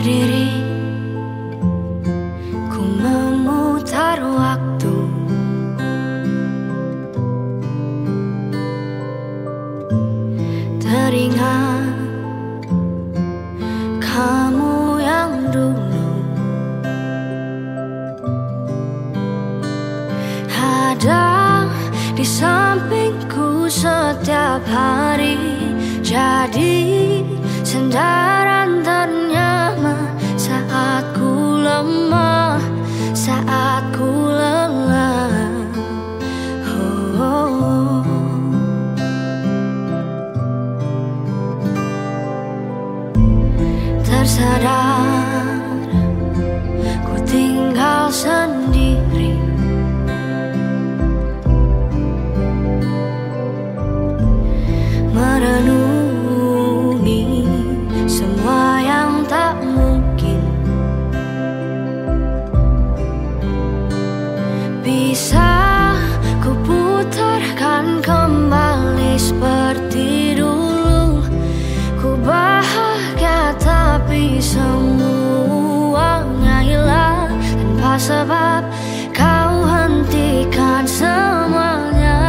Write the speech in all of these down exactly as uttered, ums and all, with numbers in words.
diri, ku memutar waktu. Teringat kamu yang dulu ada di sampingku setiap hari, jadi sandaran ternyaman saat ku lemah, saat ku lelah. Oh, oh, oh. Tersadar ku tinggal sendiri, merenungi semua yang tak mungkin bisa ku putarkan kembali seperti dulu. Ku bahagia tapi semuanya hilang tanpa sebab kau hentikan semuanya.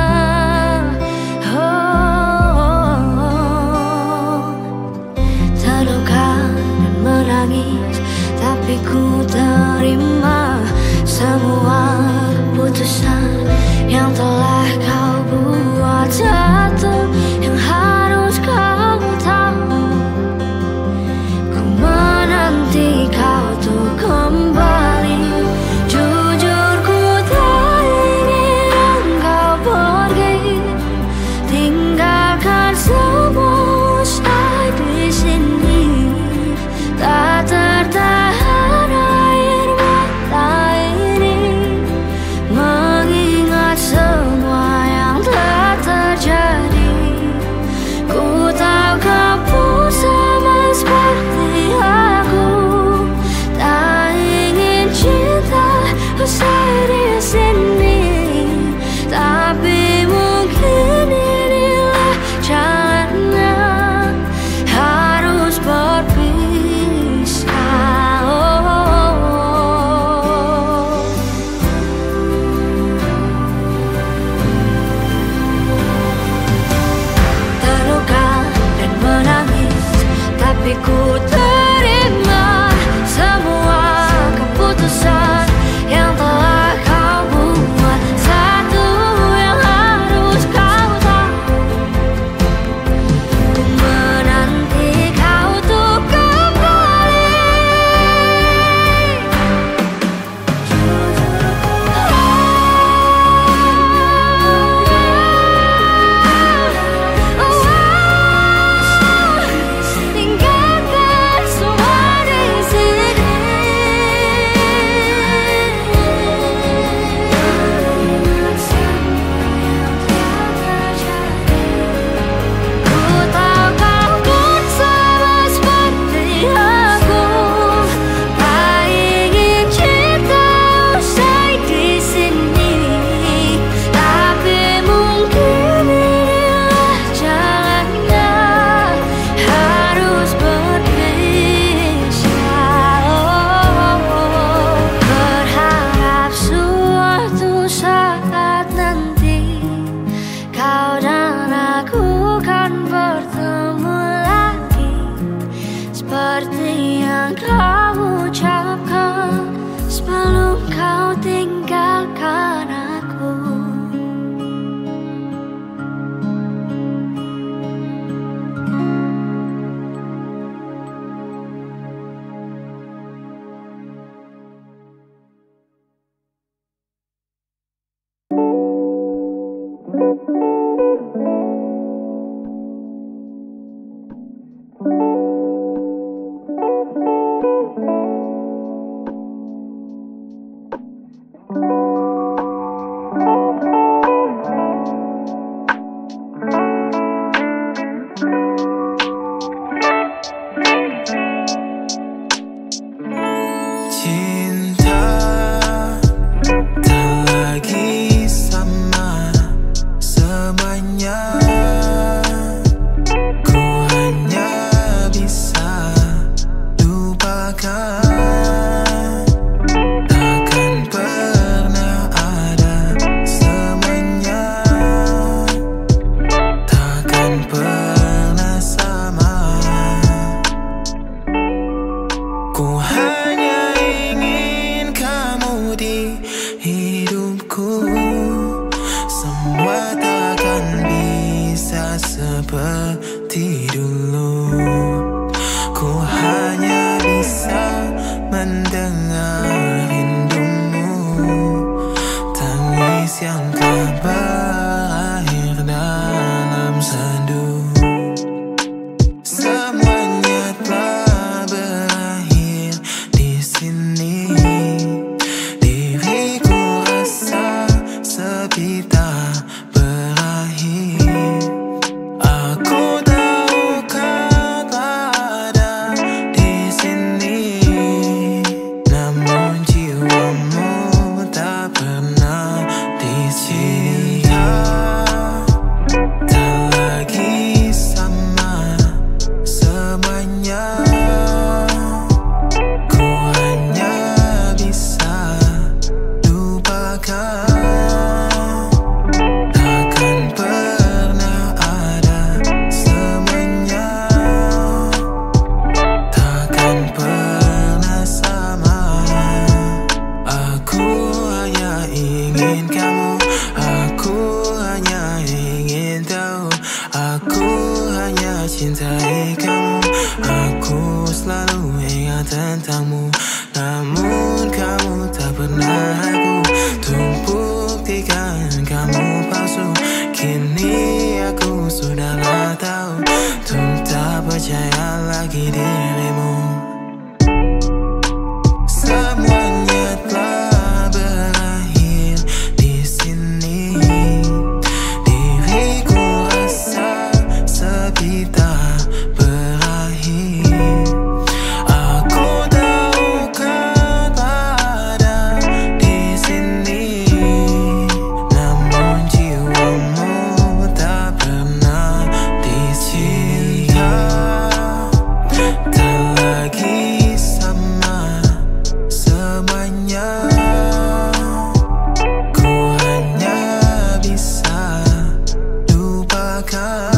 Tapi ku terima semua keputusan yang telah kau buat. Satu yang harus kau tahu, ku menanti kau tuh kembali. Jujur ku tak ingin engkau pergi, tinggalkan semua usai di sini. Tak tertahan air mata ini mengingat semua yang telah terjadi. Ku tahu kau pun sama seperti aku, tak ingin cinta usai di sini. Tapi mungkin inilah jalannya, harus berpisah. Tapi ku terima semua keputusan yang telah kau buat. Satu yang harus kau tahu, ku menanti kau tuh kembali. Seperti yang kau ucapkan sebelum kau tinggalkan aku. Cinta tak lagi sama. Kini aku sudahlah tahu untuk tak percaya lagi dirimu. Semuanya telah berakhir di sini. Diriku rasa sepi tak berakhir. Aku tahu kau ada di sini, namun jiwamu tak pernah dicinta. Tak lagi sama semuanya. Ku hanya bisa lupakan.